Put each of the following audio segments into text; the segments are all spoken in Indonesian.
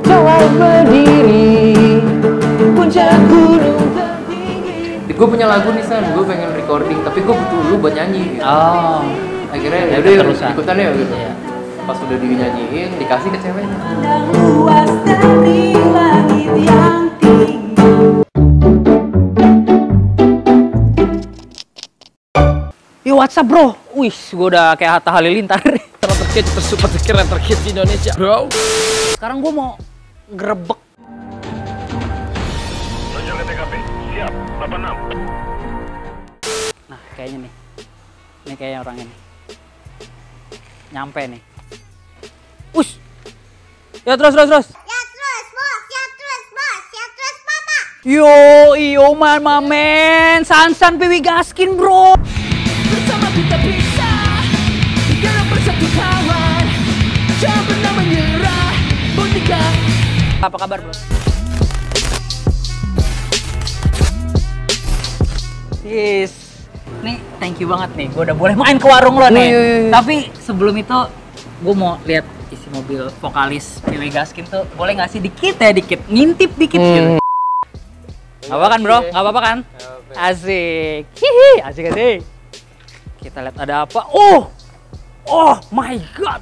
kau berdiri puncak gunung tertinggi. Gue punya lagu nih San, gue pengen recording, tapi gue butuh lu buat nyanyi. Oh. Akhirnya Jadi ikutan ya gitu. Iya. Pas udah dinyanyiin, dikasih ke ceweknya. Luas dari langit yang tinggi. Yo, WhatsApp bro. Wih, gue udah kayak Hatta Halilintar. Terkit tersuper keren terkit di Indonesia, bro. Sekarang gue mau gerebek. Lonjong ke TKP, siap, 86. Nah, kayaknya nih. Ini kayaknya orangnya nih. Nyampe nih. Ush. Ya terus. Ya terus bos, ya terus papa. Yo mama men. Sansan Piwi Gaskin bro. Bersama kita bisa dalam bersatu kawan. Jangan pernah menyerah. Bonika. Apa kabar bro? Yes. Nih, thank you banget nih. Gue udah boleh main ke warung lo nih. Tapi sebelum itu, gue mau lihat isi mobil vokalis Piwi Gaskin tuh. Boleh nggak sih dikit ya, ngintip dikit gitu. Gak apa kan bro? Gak apa-apa kan? Asik. Hihi, asik. Kita lihat ada apa. Oh my god.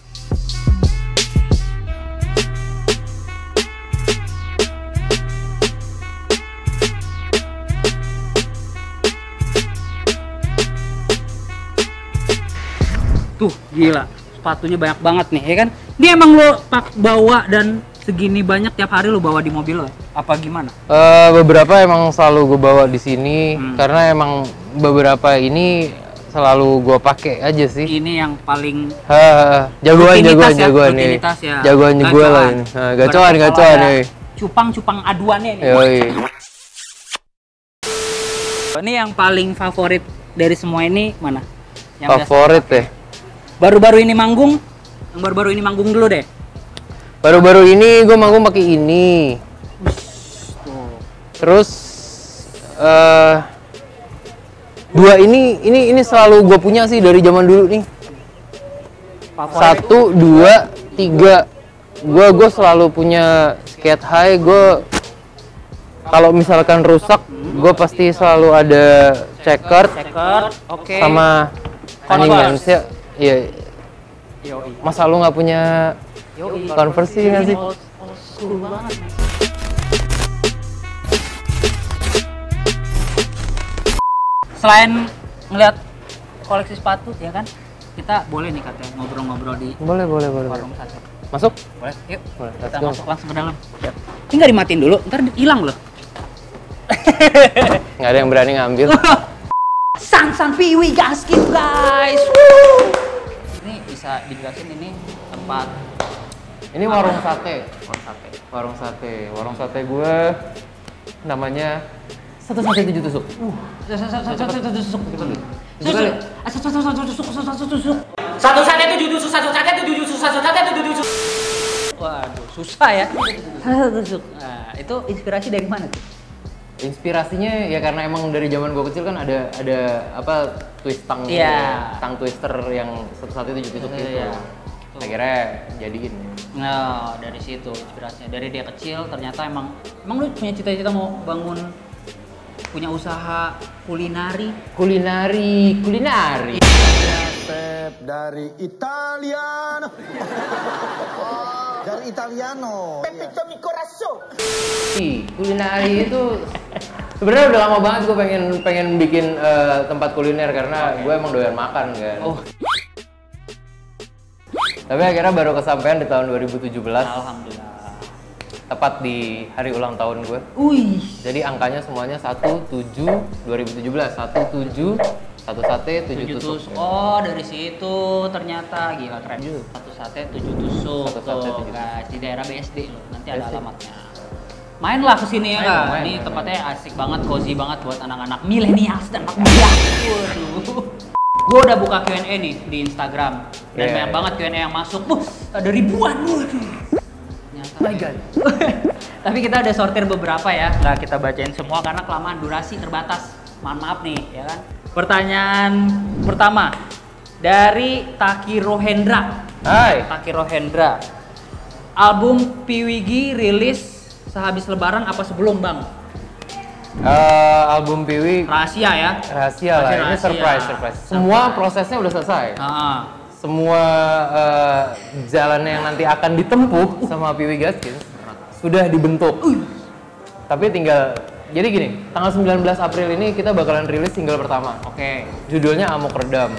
Tuh, gila. Sepatunya banyak banget nih, ya kan? Dia emang lo bawa dan segini banyak tiap hari lo bawa di mobil lo? Apa gimana? Beberapa emang selalu gue bawa di sini karena emang beberapa ini selalu gue pakai aja sih. Ini yang paling jagoan nih. rutinitas ya. Jagoan gue lah ini. Gacoan nih. Cupang aduannya nih. Yoi. Ini yang paling favorit dari semua ini mana? Yang Favorit ya? Baru-baru ini manggung dulu deh. Baru-baru ini gue manggung pakai ini. Terus dua ini selalu gue punya sih dari zaman dulu nih. Favorit. 1, 2, 3. Gue selalu punya skate high. Gue kalau misalkan rusak, gue pasti selalu ada checker, Oke. sama Converse ya. Iya. Yoi. Masa lu nggak punya Converse sih nggak sih? Old school banget. Selain ngeliat koleksi sepatu, ya kan? Kita boleh nih katanya ngobrol-ngobrol di Boleh. warung sate. Masuk? Boleh? Yuk. Boleh, let's Kita go. masuk langsung ke dalam. Ini nggak dimatiin dulu, ntar hilang loh. Nggak ada yang berani ngambil. Sansan Piwi Gaskin guys. Woo! Ini bisa dijelasin ini tempat Ini warung sate. warung sate. Warung sate gue namanya Satu Sate 7 Tusuk. Waduh, susah ya. Nah, itu inspirasi dari mana tuh? Inspirasinya ya karena emang dari zaman gue kecil kan ada apa twist tang, tang twister yang Satu Sate 7 Tusuk gitu. Iya. Akhirnya jadiin. Nah, dari situ inspirasinya. Dari dia kecil ternyata emang lu punya cita-cita mau bangun punya usaha kulinari. Resep dari Italiano. Dari Italiano. Pepito mi corazon. Kulinari itu sebenarnya udah lama banget gue pengen bikin tempat kuliner karena gue emang doyan makan kan. Tapi akhirnya baru kesampaian di tahun 2017. Alhamdulillah. Tepat di hari ulang tahun gue. Wih. Jadi angkanya semuanya 17/2017. 17 Satu Sate 7 Tusuk. Oh, dari situ ternyata gila keren. Satu Sate 7 Tusuk. Satu Sate Tuh, 7 guys, di daerah BSD loh. Nanti ada BSD. alamatnya. Mainlah kesini ya kak. Main. Ini tempatnya asik banget, cozy banget buat anak-anak milenials dan anak muda. Waduh. Gue udah buka Q&A nih di Instagram dan Yeah. banyak banget Q&A yang masuk. Ada ribuan. Waduh. My God. Tapi kita udah sortir beberapa ya. Nggak kita bacain semua karena kelamaan durasi terbatas. Mohon maaf nih, ya kan. Pertanyaan pertama dari Takiro Hendra. Hai. Takiro Hendra. album PWG rilis sehabis lebaran apa sebelum Bang? Album Piwi Rahasia ya? rahasia lah, ini Rahasia. surprise. Semua prosesnya udah selesai. Semua jalannya yang nanti akan ditempuh sama Piwi Gaskin sudah dibentuk. Tapi tinggal, jadi gini, tanggal 19 April ini kita bakalan rilis single pertama. Oke. Judulnya Amok Redam.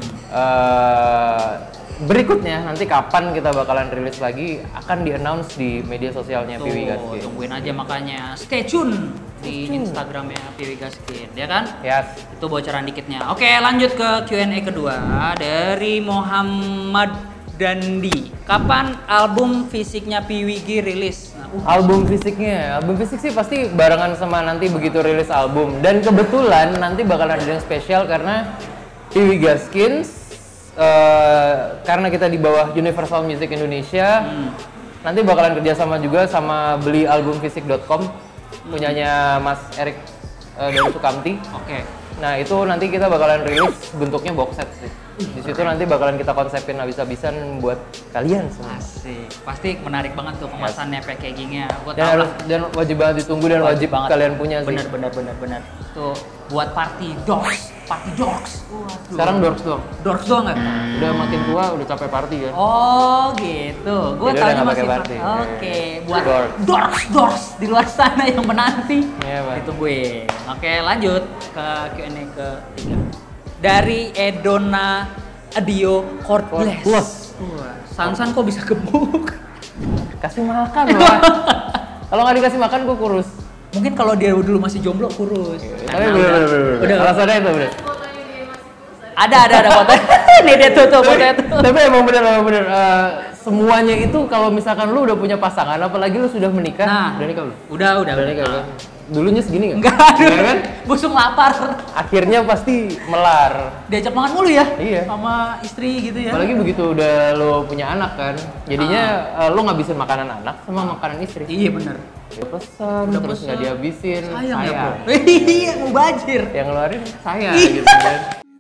Berikutnya nanti kapan kita bakalan rilis lagi akan di-announce di media sosialnya Piwi Gaskin. Tungguin aja makanya. Stay tune di Instagramnya Piwi Gaskin, ya kan? Yes. Itu bocoran dikitnya. Oke, lanjut ke Q&A kedua dari Muhammad Dandi. Kapan album fisiknya PWG rilis? Album fisik sih pasti barengan sama nanti begitu rilis album. Dan kebetulan nanti bakalan ada yang spesial karena Piwi Gaskin karena kita di bawah Universal Music Indonesia, nanti bakalan kerjasama juga sama beli albumfisik.com punyanya Mas Erik dari Sukamti. Oke. Nah itu nanti kita bakalan rilis bentuknya box set sih. Di situ nanti bakalan kita konsepin habis-habisan buat kalian semua. Asik. Pasti menarik banget tuh kemasannya, packagingnya. Gua Dan, tahu lah. dan wajib banget ditunggu dan wajib banget. kalian punya sih. Bener. Tuh buat party dogs. Waduh. Sekarang dorks doang. Dorks doang nggak? Udah makin tua, udah capek party kan. Oh gitu. Gue Jadi udah tahu nggak masih pakai party. Oke, buat Dorks. dorks di luar sana yang menanti. Iya, Pak. Ditungguin. Oke, lanjut ke Q&A ketiga. Dari Edona Adio Cordless. Wah, Sansan kok bisa gemuk? Kasih makan loh. Kalau nggak dikasih makan gue kurus. Mungkin kalau dia dulu masih jomblo kurus. Tapi bener. Udah. Alasannya itu bener. Ada foto. Nih dia tuh fotonya tuh. Tapi emang bener. Semuanya itu kalau misalkan lu udah punya pasangan, apalagi lu sudah menikah. Nah, udah nikah belum? Udah nikah kan? Dulunya segini nggak? Enggak, Iya kan? busung lapar. Akhirnya pasti melar. Diajak makan mulu ya? Iya. Sama istri gitu ya? Apalagi begitu udah lo punya anak kan, jadinya lo ngabisin makanan anak sama makanan istri. Iya bener. Dia pesan, Udah terus pesen. nggak dihabisin. Sayang ya bro. Iya, mau bajir. Yang ngeluarin saya gitu kan.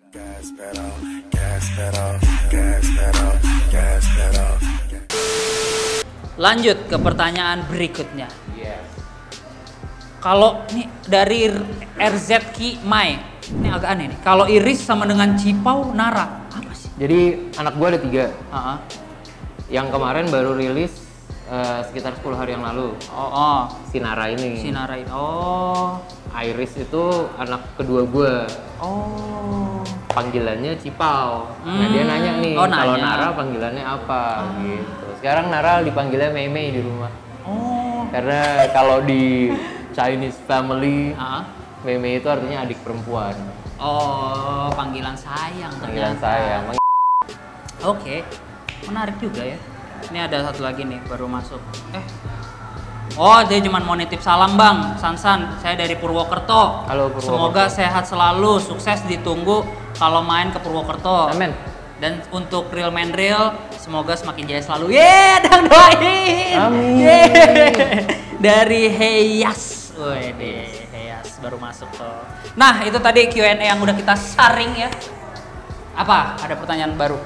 Lanjut ke pertanyaan berikutnya. Yes. Kalau nih dari RZK Mai, ini agak aneh nih. Kalau Iris sama dengan Cipau Nara, apa sih? Jadi anak gua ada 3. Heeh. Yang kemarin baru rilis sekitar 10 hari yang lalu. Oh. Si Nara ini. Si Nara ini. Oh. Iris itu anak kedua gua. Oh. Panggilannya Cipau. Nah dia nanya nih, Oh, kalau nanya. Nara panggilannya apa gitu. Sekarang Nara dipanggilnya Mei di rumah. Oh. Karena kalau di Chinese family, Heeh. Mei itu artinya adik perempuan. Oh, panggilan sayang Panggilan ternyata. sayang. Oke, menarik juga ya. Ini ada satu lagi nih baru masuk. Oh dia cuma mau nitip salam bang, Sansan. Saya dari Purwokerto. Halo, Purwokerto. Semoga sehat selalu, sukses ditunggu kalau main ke Purwokerto. Amin. Dan untuk Real Man Real, semoga semakin jaya selalu. Dang doain. Amin. Dari Heyas. Wede, Heyas baru masuk tuh. Nah itu tadi Q&A yang udah kita saring ya. Apa? Ada pertanyaan baru?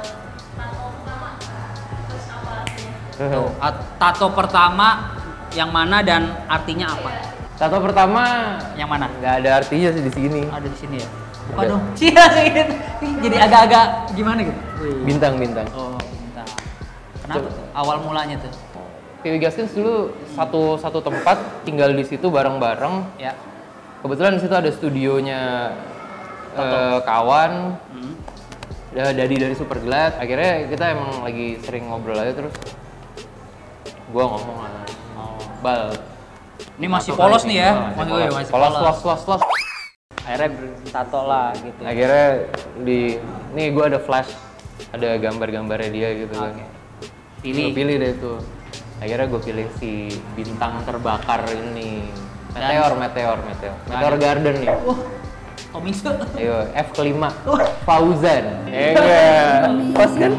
Tuh, tato pertama yang mana dan artinya apa? Tato pertama Yang mana? nggak ada artinya sih di sini. Ada di sini ya. Buka Ada. dong. Cia gitu. Jadi agak-agak gimana gitu? Wih. Bintang-bintang. Oh, bentar. Kenapa tuh? Awal mulanya tuh? Piwi Gaskin dulu satu tempat tinggal di situ bareng-bareng. Ya. Kebetulan di situ ada studionya kawan. Dadi dari Superglad. Akhirnya kita emang lagi sering ngobrol aja terus. Gua ngomong lah. Bal. Ini masih tato polos kali nih ini. ya. Masih polos. Polos. Akhirnya tato lah gitu. Akhirnya nih gue ada flash, ada gambar-gambarnya dia gitu kan. Pilih. Gua pilih deh tuh. Akhirnya gue pilih si bintang terbakar ini. Meteor Garden nih. Coming soon. Ayo, F kelima. Fauzan. Pas kan?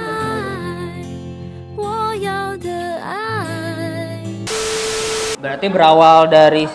Berarti berawal dari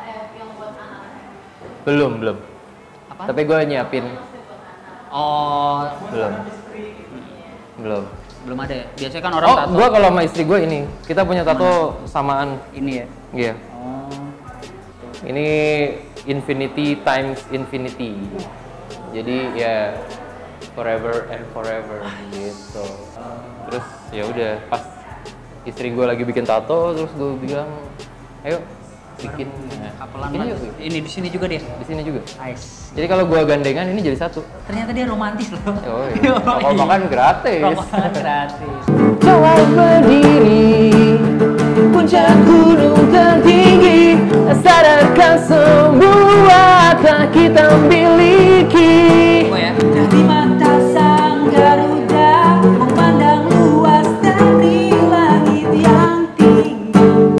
Belum. apa? Tapi gue nyiapin. Oh, Belum. Belum ada ya? Biasanya kan orang Oh, tato gua kalau sama istri gua ini, kita punya tato samaan. ini ya. Iya. Oh. Ini infinity times infinity. Jadi ya forever and forever gitu. Terus ya udah pas istri gue lagi bikin tato, terus gue bilang, ayo bikin. Kapelan Ini banget. yuk. Ini di sini juga dia. Di sini juga. Nice. Jadi kalau gue gandengan ini jadi satu. Ternyata dia romantis loh. Oh iya. Rokok makan gratis. Rokok makan gratis. Coba berdiri puncak gunung tertinggi, sadarkan semua tak kita ambil